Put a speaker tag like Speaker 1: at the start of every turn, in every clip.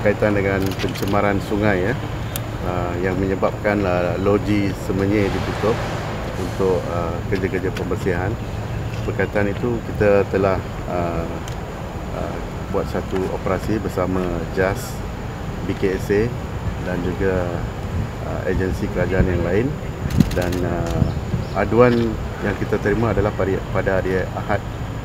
Speaker 1: berkaitan dengan pencemaran sungai ya, yang menyebabkan loji Semenyih ditutup untuk kerja-kerja pembersihan. Berkaitan itu kita telah buat satu operasi bersama JAS, BKSA dan juga agensi kerajaan yang lain, dan aduan yang kita terima adalah pada hari Ahad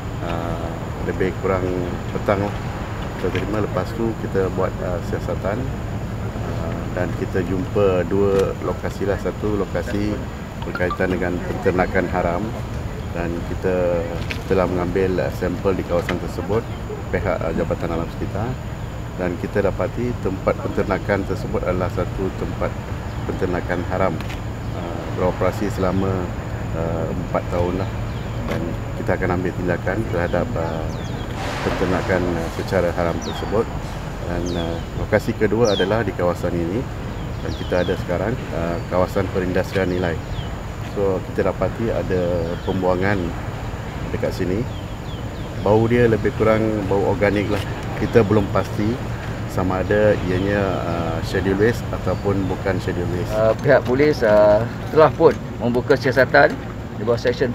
Speaker 1: lebih kurang petang kita terima. Lepas tu kita buat siasatan dan kita jumpa dua lokasi lah. Satu lokasi berkaitan dengan penternakan haram dan kita telah mengambil sampel di kawasan tersebut pihak Jabatan Alam Sekitar, dan kita dapati tempat penternakan tersebut adalah satu tempat penternakan haram, beroperasi selama 4 tahun lah, dan kita akan ambil tindakan terhadap penternakan secara haram tersebut. Dan lokasi kedua adalah di kawasan ini, dan kita ada sekarang kawasan perindustrian nilai. So kita dapati ada pembuangan dekat sini. Bau dia lebih kurang bau organik lah. Kita belum pasti sama ada ianya schedule waste ataupun bukan schedule waste.
Speaker 2: Pihak polis telah pun membuka siasatan di bawah Seksyen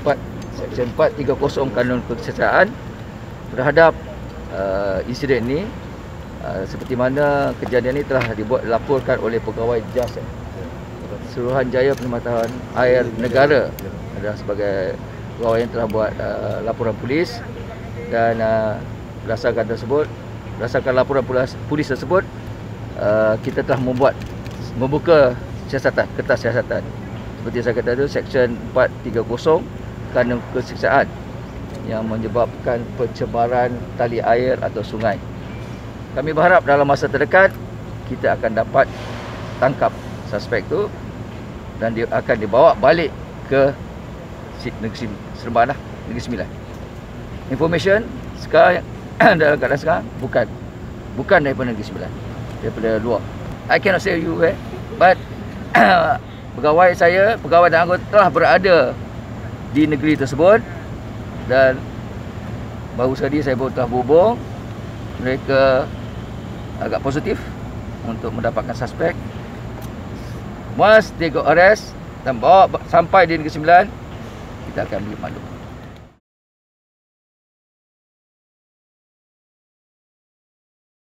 Speaker 2: 430 Kanun Kesiasatan terhadap insiden ini. Seperti mana kejadian ini telah dilaporkan oleh pegawai JAS, Suruhanjaya Perkhidmatan Air Negara, adalah sebagai pegawai yang telah buat laporan polis, dan berdasarkan laporan polis tersebut, kita telah membuka siasatan, kertas siasatan. Seperti saya kata itu, Seksyen 430 Kanun Kesiasatan yang menyebabkan pencemaran tali air atau sungai. Kami berharap dalam masa terdekat kita akan dapat tangkap suspek itu dan dia akan dibawa balik ke Negeri Seremban, Negeri Sembilan. Information sekarang dalam keadaan sekarang bukan daripada Negeri Sembilan, daripada luar. I cannot say you where, but pegawai dan anggota telah berada di negeri tersebut, dan baru tadi saya telah berhubung. Mereka agak positif untuk mendapatkan suspek. Once they got arrest dan bawa sampai di Negeri Sembilan, kita akan ambil maklum.